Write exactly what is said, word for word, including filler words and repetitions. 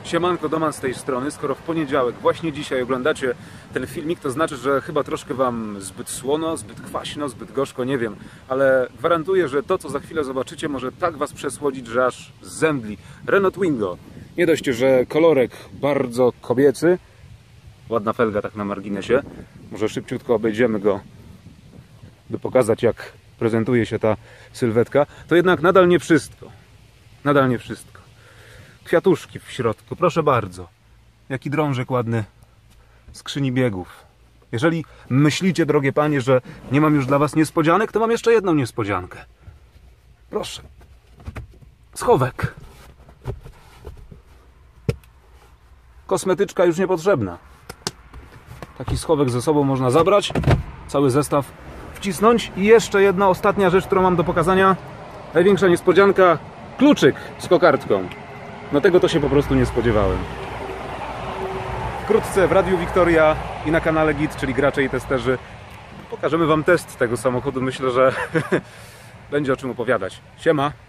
Siemanko, Doman z tej strony. Skoro w poniedziałek, właśnie dzisiaj oglądacie ten filmik, to znaczy, że chyba troszkę wam zbyt słono, zbyt kwaśno, zbyt gorzko, nie wiem. Ale gwarantuję, że to, co za chwilę zobaczycie, może tak was przesłodzić, że aż zemdli. Renault Twingo. Nie dość, że kolorek bardzo kobiecy. Ładna felga tak na marginesie. Może szybciutko obejdziemy go, by pokazać, jak prezentuje się ta sylwetka. To jednak nadal nie wszystko. Nadal nie wszystko. Kwiatuszki w środku, proszę bardzo. Jaki drążek ładny skrzyni biegów. Jeżeli myślicie, drogie panie, że nie mam już dla was niespodzianek, to mam jeszcze jedną niespodziankę. Proszę. Schowek. Kosmetyczka już niepotrzebna. Taki schowek ze sobą można zabrać, cały zestaw wcisnąć. I jeszcze jedna ostatnia rzecz, którą mam do pokazania. Największa niespodzianka. Kluczyk z kokardką. No tego to się po prostu nie spodziewałem. Wkrótce w Radiu Wiktoria i na kanale Git, czyli Gracze i Testerzy, pokażemy wam test tego samochodu. Myślę, że będzie o czym opowiadać. Siema!